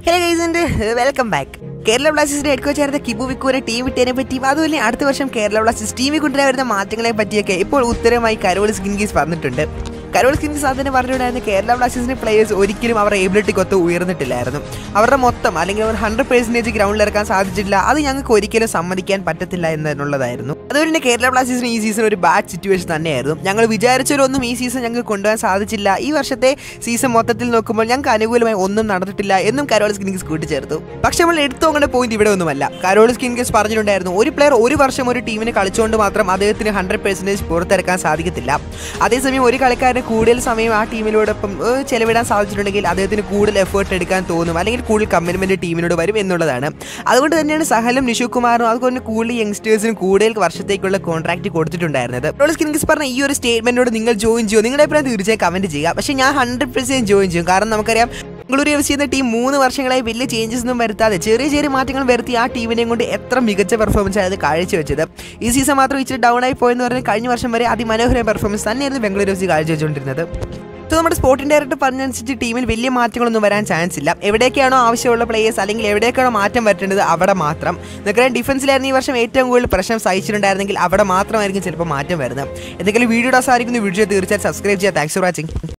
Hello guys and welcome back. Kerala ബ്ലാസ്റ്റേഴ്സിന്റെ head കോച്ചായിരുന്ന Kibu Vicuna team വിട്ടതിനെ പറ്റിയും അതുപോലെ അടുത്ത വർഷം കേരള ബ്ലാസ്റ്റേഴ്സ് ടീമിൽ കൊണ്ടുവരാൻ വരുന്ന മാറ്റങ്ങളെ പറ്റിയൊക്കെ ഇപ്പോൾ ഉത്തരമായി കരോളിസ് കിൻഗീസ് പറഞ്ഞിട്ടുണ്ട്. കരോളിസ് കിൻഗീസ് അതിന് പറഞ്ഞിട്ടുണ്ടായിരുന്ന കേരള ബ്ലാസ്റ്റേഴ്സിന്റെ പ്ലേയേഴ്സ് ഒരിക്കലും അവരുടെ എബിലിറ്റിക്കൊത്ത് ഉയർന്നിട്ടില്ലായിരുന്നു. അവരുടെ മൊത്തം അല്ലെങ്കിൽ അവർ 100% ഗ്രൗണ്ടിൽ ഇറക്കാൻ സാധിച്ചിട്ടില്ല. അത് ഞങ്ങൾക്ക് ഒരിക്കലും സമ്മതിക്കാൻ പറ്റത്തില്ല എന്നുള്ളതായിരുന്നു. അതുപോലെ തന്നെ കേരള ബ്ലാസ്റ്റേഴ്സിന് ഈ സീസൺ ഒരു ബാഡ് സിറ്റുവേഷൻ തന്നെയായിരുന്നു. ഞങ്ങൾ വിചാരിച്ചവരൊന്നും ഈ സീസൺ ഞങ്ങൾക്ക് കൊണ്ടുപോകാൻ സാധിച്ചില്ല. ഈ വർഷത്തെ സീസൺ മൊത്തത്തിൽ നോക്കുമ്പോൾ ഞങ്ങൾക്ക് അനുകൂലമായി ഒന്നും നടന്നിട്ടില്ല എന്നും കരോളിസ് കിൻഗീസ് കൂട്ടിച്ചേർത്തു. പക്ഷെ നമ്മൾ എടുത്തോങ്ങേണ്ട പോയിന്റ് ഇവിടെ ഒന്നുമല്ല. കരോളിസ് കിൻഗീസ് പറഞ്ഞിട്ടുണ്ടായിരുന്നു, ഒരു പ്ലെയർ ഒരു വർഷം ഒരു ടീമിന് കളിച്ചുകൊണ്ട് മാത്രം അദ്ദേഹത്തിന് 100% പുറത്തിറക്കാൻ സാധിക്കത്തില്ല. അതേസമയം ഒരു കളിക്കാരന് കൂടുതൽ സമയം ആ ടീമിനോടൊപ്പം ചെലവിടാൻ സാധിച്ചിട്ടുണ്ടെങ്കിൽ അദ്ദേഹത്തിന് കൂടുതൽ എഫേർട്ട് എടുക്കാൻ തോന്നും, അല്ലെങ്കിൽ കൂടുതൽ കമ്മിറ്റ്മെന്റ് ടീമിനോട് വരും എന്നുള്ളതാണ്. അതുകൊണ്ട് തന്നെയാണ് സഹലും നിഷു കുമാറും അതുകൊണ്ട് കൂടുതൽ യങ്സ്റ്റേഴ്സിനും കൂടുതൽ വർഷത്തേക്കുള്ള കോൺട്രാക്ട് കൊടുത്തിട്ടുണ്ടായിരുന്നത്. കരോളിസ് കിൻഗീസ് പറഞ്ഞ ഈ ഒരു സ്റ്റേറ്റ്മെന്റിനോട് നിങ്ങൾ ജോയിൻ ചെയ്യോ? നിങ്ങളുടെ അഭിപ്രായം തീർച്ചയായും കമന്റ് ചെയ്യുക. പക്ഷേ ഞാൻ 100% ജോയിൻ ചെയ്യും. കാരണം നമുക്കറിയാം ബംഗളൂരു എഫ് സി എന്ന ടീം 3 വർഷങ്ങളായി വലിയ ചേഞ്ചസ് ഒന്നും വരുത്താതെ ചെറിയ ചെറിയ മാറ്റങ്ങൾ വരുത്തി ആ ടീമിനെയും കൊണ്ട് എത്ര മികച്ച പെർഫോമൻസ് ആയത് കാഴ്ചവെച്ചത്. ഈ സീസൺ മാത്രം ഇച്ചിരി ഡൗൺ ആയി പോയെന്ന് പറഞ്ഞാൽ കഴിഞ്ഞ വർഷം വരെ അതിമനോഹര പെർഫോമൻസ് തന്നെയായിരുന്നു ബംഗളൂരു എഫ് സി കാഴ്ചവെച്ചുകൊണ്ടിരുന്നത്. സോ നമ്മുടെ സ്പോർട്ടിംഗ് ഡയറക്ടർ പറഞ്ഞനുസരിച്ച് ടീമിൽ വലിയ മാറ്റങ്ങളൊന്നും വരാൻ ചാൻസ് ഇല്ല. എവിടേക്കാണോ ആവശ്യമുള്ള പ്ലേയേഴ്സ് അല്ലെങ്കിൽ എവിടേക്കാണോ മാറ്റം വരുത്തേണ്ടത് അവിടെ മാത്രം. നമുക്കറിയാം ഡിഫൻസിലായിരുന്നു ഈ വർഷം ഏറ്റവും കൂടുതൽ പ്രശ്നം സഹിച്ചിട്ടുണ്ടായിരുന്നെങ്കിൽ അവിടെ മാത്രമായിരിക്കും ചിലപ്പോൾ മാറ്റം വരുന്നത്. എന്തെങ്കിലും വീഡിയോ സാധിക്കുന്ന വീഡിയോ തീർച്ചയായും സബ്സ്ക്രൈബ് ചെയ്യുക. Thanks for watching.